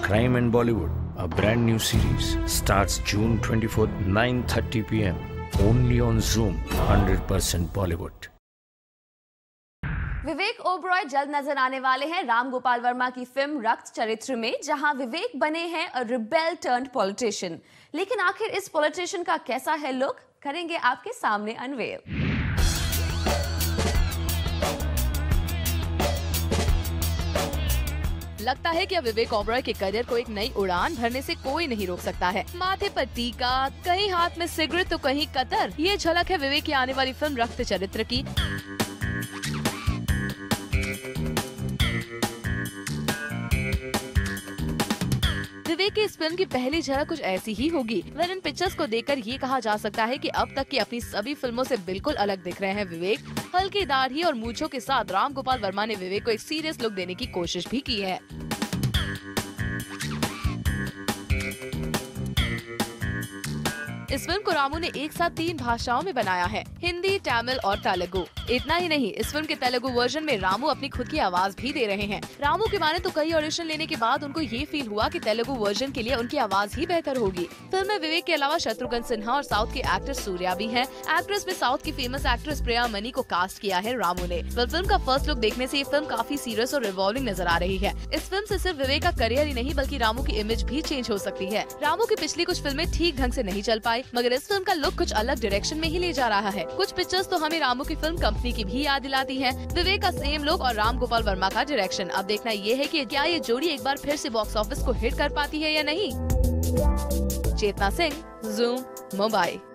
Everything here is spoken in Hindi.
Crime and Bollywood, a brand new series, starts June 24th, 9:30 p.m. only on Zoom, 100% Bollywood. Vivek Oberoi जल्द नजर आने वाले हैं राम गोपाल वर्मा की फिल्म रक्त चरित्र में, जहां विवेक बने हैं अ रिबेल टर्न्ड पॉलिटिशियन। लेकिन आखिर इस पॉलिटिशियन का कैसा है लुक, करेंगे आपके सामने अनवेल। लगता है कि अब विवेक ओबरॉय के करियर को एक नई उड़ान भरने से कोई नहीं रोक सकता है। माथे पर टीका, कहीं हाथ में सिगरेट तो कहीं कतर, ये झलक है विवेक की आने वाली फिल्म रक्त चरित्र की। विवेक की इस फिल्म की पहली झलक कुछ ऐसी ही होगी। वह इन पिक्चर्स को देखकर ये कहा जा सकता है कि अब तक की अपनी सभी फिल्मों से बिल्कुल अलग दिख रहे हैं विवेक। हल्की दाढ़ी और मूंछों के साथ राम गोपाल वर्मा ने विवेक को एक सीरियस लुक देने की कोशिश भी की है। इस फिल्म को रामू ने एक साथ 3 भाषाओं में बनाया है, हिंदी, तमिल और तेलुगु। इतना ही नहीं, इस फिल्म के तेलुगु वर्जन में रामू अपनी खुद की आवाज भी दे रहे हैं। रामू के माने तो कई ऑडिशन लेने के बाद उनको ये फील हुआ कि तेलुगु वर्जन के लिए उनकी आवाज ही बेहतर होगी। फिल्म में विवेक के अलावा शत्रुघ्न सिन्हा और साउथ के एक्टर सूर्या भी हैं। एक्ट्रेस में साउथ की फेमस एक्ट्रेस प्रिया मनी को कास्ट किया है रामू ने। फिल्म का फर्स्ट लुक देखने से ये फिल्म काफी सीरियस और रिवॉल्विंग नजर आ रही है। इस फिल्म से सिर्फ विवेक का करियर ही नहीं बल्कि रामू की इमेज भी चेंज हो सकती है। रामू की पिछली कुछ फिल्में ठीक ढंग से नहीं चल पाई, मगर इस फिल्म का लुक कुछ अलग डायरेक्शन में ही ले जा रहा है। कुछ पिक्चर्स तो हमें रामू की फिल्म कंपनी की भी याद दिलाती है। विवेक का सेम लुक और राम गोपाल वर्मा का डायरेक्शन। अब देखना ये है कि क्या ये जोड़ी एक बार फिर से बॉक्स ऑफिस को हिट कर पाती है या नहीं। चेतना सिंह, ज़ूम, मुंबई।